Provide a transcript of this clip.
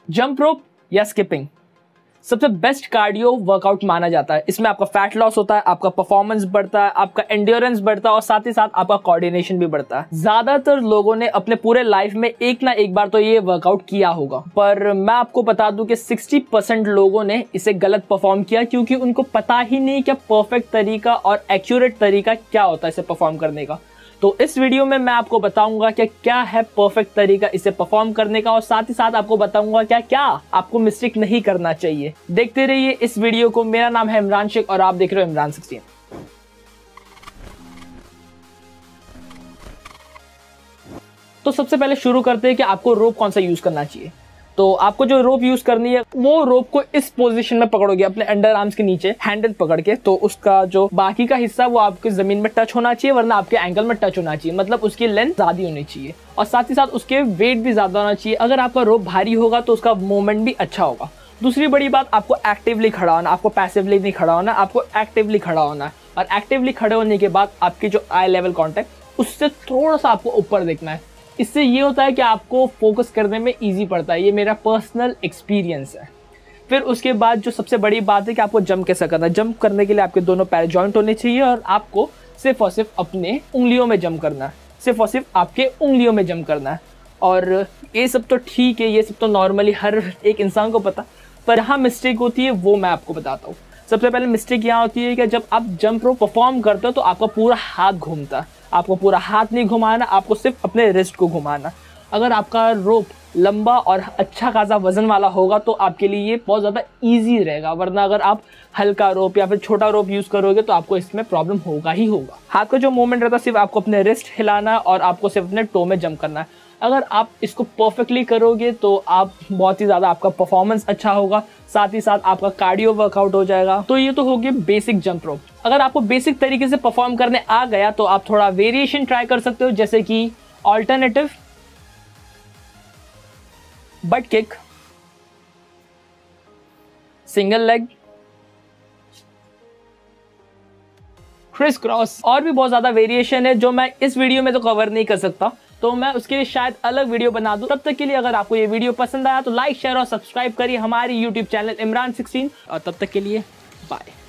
Jump rope या skipping सबसे best cardio workout माना जाता है। इसमें आपका फैट लॉस होता है, आपका परफॉर्मेंस बढ़ता है, आपका एंड्योरेंस बढ़ता है और साथ ही साथ आपका कोऑर्डिनेशन भी बढ़ता है। ज्यादातर लोगों ने अपने पूरे लाइफ में एक ना एक बार तो ये वर्कआउट किया होगा, पर मैं आपको बता दूं कि 60% लोगों ने इसे गलत परफॉर्म किया क्योंकि उनको पता ही नहीं कि परफेक्ट तरीका और एक्यूरेट तरीका क्या होता है इसे परफॉर्म करने का। तो इस वीडियो में मैं आपको बताऊंगा कि क्या है परफेक्ट तरीका इसे परफॉर्म करने का और साथ ही साथ आपको बताऊंगा क्या क्या आपको मिस्टेक नहीं करना चाहिए। देखते रहिए इस वीडियो को। मेरा नाम है इमरान शेख और आप देख रहे हो इमरान 16। तो सबसे पहले शुरू करते हैं कि आपको रोप कौन सा यूज करना चाहिए। तो आपको जो रोप यूज करनी है वो रोप को इस पोजीशन में पकड़ोगे अपने अंडर आर्म्स के नीचे हैंडल पकड़ के, तो उसका जो बाकी का हिस्सा वो आपके जमीन में टच होना चाहिए, वरना आपके एंकल में टच होना चाहिए। मतलब उसकी लेंथ ज्यादा होनी चाहिए और साथ ही साथ उसके वेट भी ज्यादा होना चाहिए। अगर आपका रोप भारी होगा तो उसका मूवमेंट भी अच्छा होगा। दूसरी बड़ी बात, आपको एक्टिवली खड़ा होना, आपको पैसिवली नहीं खड़ा होना, आपको एक्टिवली खड़ा होना है। और एक्टिवली खड़े होने के बाद आपकी जो आई लेवल कॉन्टैक्ट उससे थोड़ा सा आपको ऊपर देखना है। इससे ये होता है कि आपको फोकस करने में इजी पड़ता है। ये मेरा पर्सनल एक्सपीरियंस है। फिर उसके बाद जो सबसे बड़ी बात है कि आपको जंप कैसा करना है। जंप करने के लिए आपके दोनों पैर जॉइंट होने चाहिए और आपको सिर्फ और सिर्फ अपने उंगलियों में जंप करना है। सिर्फ और सिर्फ आपके उंगलियों में जंप करना है। और ये सब तो ठीक है, ये सब तो नॉर्मली हर एक इंसान को पता, पर यहाँ मिस्टेक होती है वो मैं आपको बताता हूँ। सबसे पहले मिस्टेक यहाँ होती है कि जब आप जंप रोप परफॉर्म करते हो तो आपका पूरा हाथ घूमता है। आपको पूरा हाथ नहीं घुमाना, आपको सिर्फ अपने रिस्ट को घुमाना। अगर आपका रोप लंबा और अच्छा खासा वजन वाला होगा तो आपके लिए ये बहुत ज़्यादा इजी रहेगा, वरना अगर आप हल्का रोप या फिर छोटा रोप यूज़ करोगे तो आपको इसमें प्रॉब्लम होगा ही होगा। हाथ का जो मूवमेंट रहता है सिर्फ आपको अपने रिस्ट हिलाना और आपको सिर्फ अपने टो में जंप करना है। अगर आप इसको परफेक्टली करोगे तो आप बहुत ही ज़्यादा आपका परफॉर्मेंस अच्छा होगा, साथ ही साथ आपका कार्डियो वर्कआउट हो जाएगा। तो ये तो हो गया बेसिक जंप रोप। अगर आपको बेसिक तरीके से परफॉर्म करने आ गया तो आप थोड़ा वेरिएशन ट्राई कर सकते हो, जैसे कि alternative, butt kick, single leg, criss cross. और भी बहुत ज्यादा वेरिएशन है जो मैं इस वीडियो में तो कवर नहीं कर सकता, तो मैं उसके लिए शायद अलग वीडियो बना दूं। तब तक के लिए अगर आपको ये वीडियो पसंद आया तो लाइक, शेयर और सब्सक्राइब करिए हमारी यूट्यूब चैनल इमरान 16। और तब तक के लिए बाय।